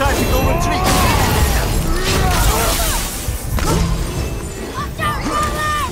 Tactical retreat! Watch out, brother!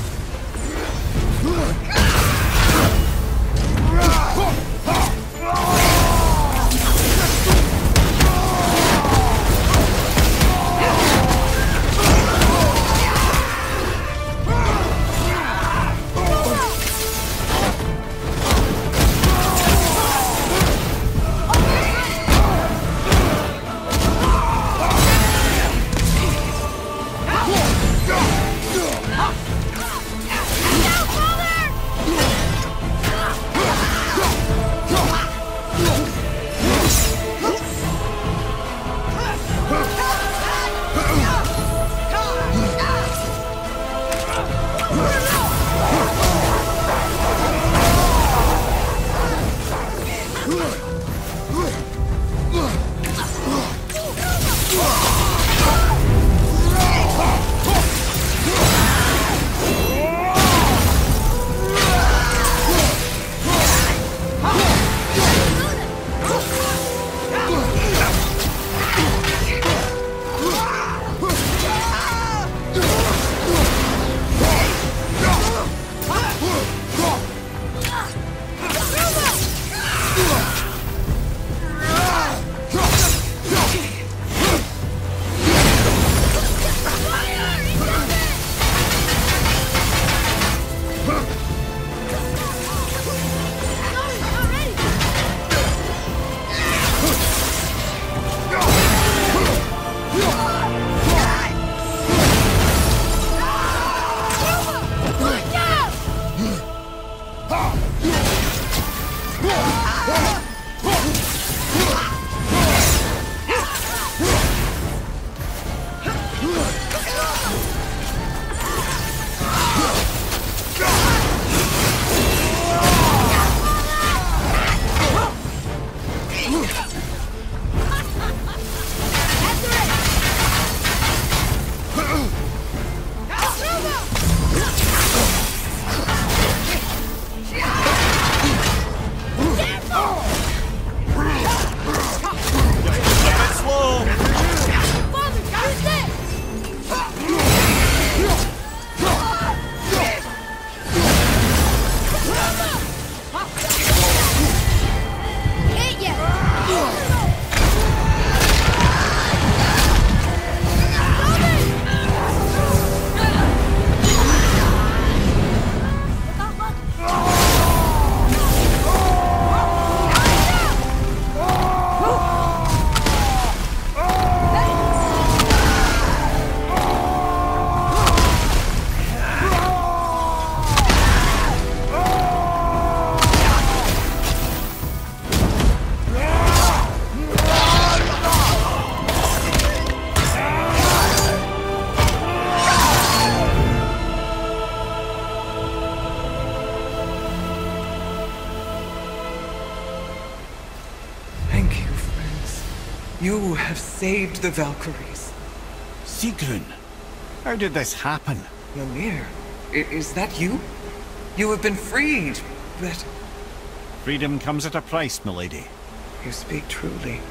You have saved the Valkyries. Sigrun, how did this happen? Mimir, is that you? You have been freed, but... Freedom comes at a price, milady. You speak truly.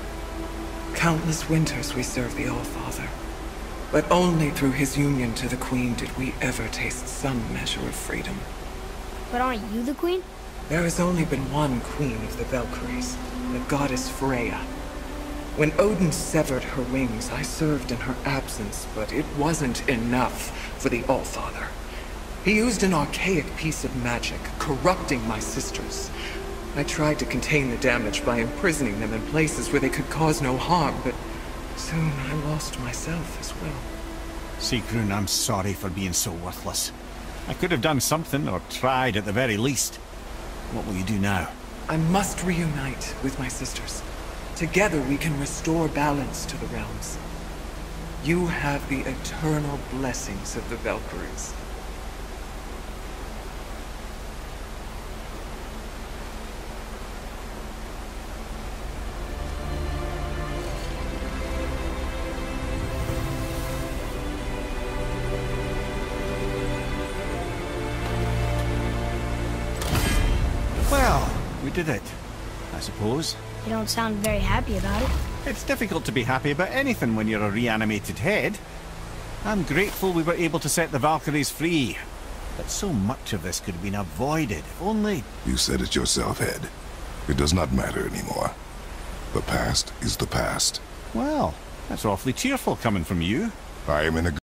Countless winters we served the All-Father. But only through his union to the Queen did we ever taste some measure of freedom. But aren't you the queen? There has only been one Queen of the Valkyries, the goddess Freya. When Odin severed her wings, I served in her absence, but it wasn't enough for the All-Father. He used an archaic piece of magic, corrupting my sisters. I tried to contain the damage by imprisoning them in places where they could cause no harm, but soon I lost myself as well. Sigrun, I'm sorry for being so worthless. I could have done something, or tried at the very least. What will you do now? I must reunite with my sisters. Together we can restore balance to the realms. You have the eternal blessings of the Valkyries. Well, we did it, I suppose. You don't sound very happy about it. It's difficult to be happy about anything when you're a reanimated head. I'm grateful we were able to set the Valkyries free. But so much of this could have been avoided, if only... You said it yourself, Head. It does not matter anymore. The past is the past. Well, that's awfully cheerful coming from you. I am in a